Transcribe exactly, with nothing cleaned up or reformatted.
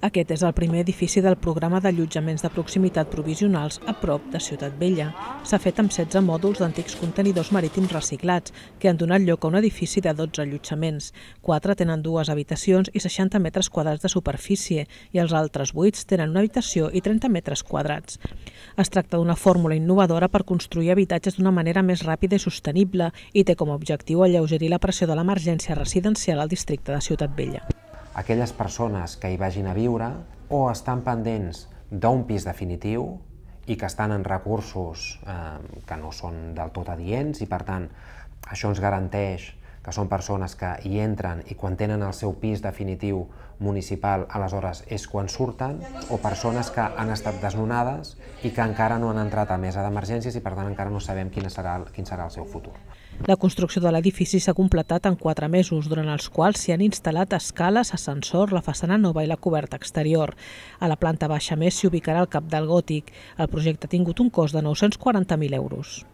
Aquest és el primer edifici del programa d'allotjaments de proximitat provisionals a prop de Ciutat Vella. S'ha fet amb setze mòduls d'antics contenidors marítims reciclats, que han donat lloc a un edifici de dotze allotjaments. Quatre tenen dues habitacions i seixanta metres quadrats de superfície, i els altres vuit tenen una habitació i trenta metres quadrats. Es tracta d'una fórmula innovadora per construir habitatges d'una manera més ràpida i sostenible i té com a objectiu alleugerir la pressió de l'emergència residencial al districte de Ciutat Vella. Aquelles persones que hi vagin a viure o estan pendents d'un pis definitiu i que estan en recursos eh, que no són del tot adients i, per tant, això ens garanteix que són persones que hi entren i quan tenen el seu pis definitiu municipal, aleshores és quan surten, o persones que han estat desnonades i que encara no han entrat a mesa d'emergències i, per tant, encara no sabem quin serà, quin serà el seu futur. La construcció de l'edifici s'ha completat en quatre mesos, durant els quals s'hi han instal·lat escales, ascensor, la façana nova i la coberta exterior. A la planta baixa més s'hi ubicarà el capdalt gòtic. El projecte ha tingut un cost de nou-cents quaranta mil euros.